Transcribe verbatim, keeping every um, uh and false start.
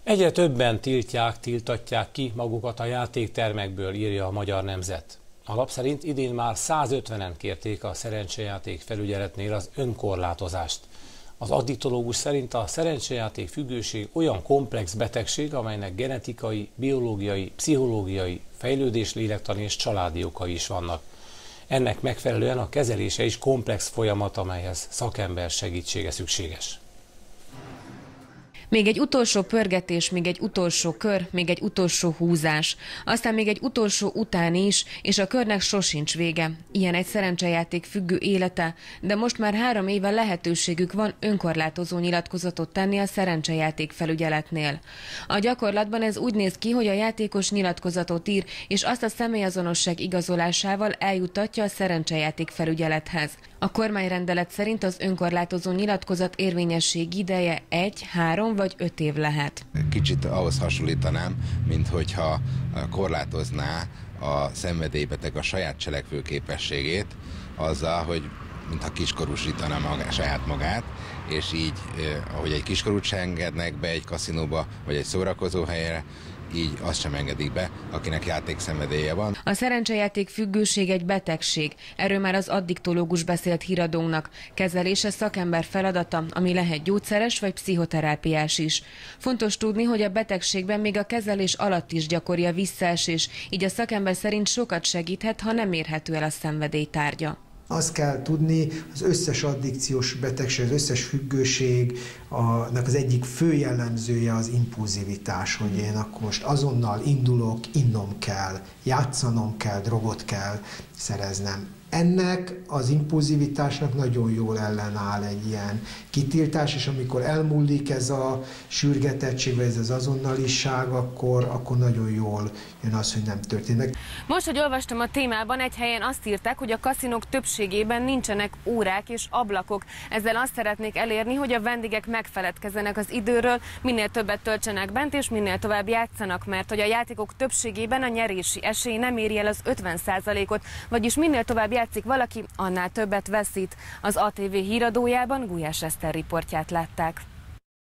Egyre többen tiltják, tiltatják ki magukat a játéktermekből, írja a Magyar Nemzet. A lap szerint idén már százötvenen kérték a szerencsejáték felügyeletnél az önkorlátozást. Az addiktológus szerint a szerencsejáték függőség olyan komplex betegség, amelynek genetikai, biológiai, pszichológiai, fejlődéslélektani és családi okai is vannak. Ennek megfelelően a kezelése is komplex folyamat, amelyhez szakember segítsége szükséges. Még egy utolsó pörgetés, még egy utolsó kör, még egy utolsó húzás. Aztán még egy utolsó után is, és a körnek sosincs vége. Ilyen egy szerencsejáték függő élete, de most már három éve lehetőségük van önkorlátozó nyilatkozatot tenni a szerencsejáték felügyeletnél. A gyakorlatban ez úgy néz ki, hogy a játékos nyilatkozatot ír, és azt a személyazonosság igazolásával eljuttatja a szerencsejáték felügyelethez. A kormányrendelet szerint az önkorlátozó nyilatkozat érvényességi ideje egy, három vagy öt év lehet. Kicsit ahhoz hasonlítanám, mint hogyha korlátozná a szenvedélybeteg a saját cselekvőképességét azzal, hogy mintha kiskorúsítaná maga, saját magát, és így, ahogy egy kiskorút se engednek be egy kaszinóba vagy egy szórakozó helyre, így azt sem engedik be, akinek játékszenvedélye van. A szerencsejáték függőség egy betegség. Erről már az addiktológus beszélt híradónknak. Kezelése szakember feladata, ami lehet gyógyszeres vagy pszichoterápiás is. Fontos tudni, hogy a betegségben még a kezelés alatt is gyakori a visszaesés, így a szakember szerint sokat segíthet, ha nem érhető el a szenvedély tárgya. Azt kell tudni, az összes addikciós betegség, az összes függőségnek az egyik fő jellemzője az impulzivitás, hogy én akkor most azonnal indulok, innom kell, játszanom kell, drogot kell szereznem. Ennek az impulzivitásnak nagyon jól ellenáll egy ilyen kitiltás, és amikor elmúlik ez a sürgetettség, vagy ez az azonnaliság, akkor, akkor nagyon jól jön az, hogy nem történik meg. Most, hogy olvastam a témában, egy helyen azt írták, hogy a kaszinók többségében nincsenek órák és ablakok. Ezzel azt szeretnék elérni, hogy a vendégek megfeledkezzenek az időről, minél többet töltsenek bent, és minél tovább játszanak, mert hogy a játékok többségében a nyerési esély nem éri el az ötven százalékot, vagyis minél tovább játszik valaki, annál többet veszít. Az á té vé híradójában Gulyás Eszter riportját látták.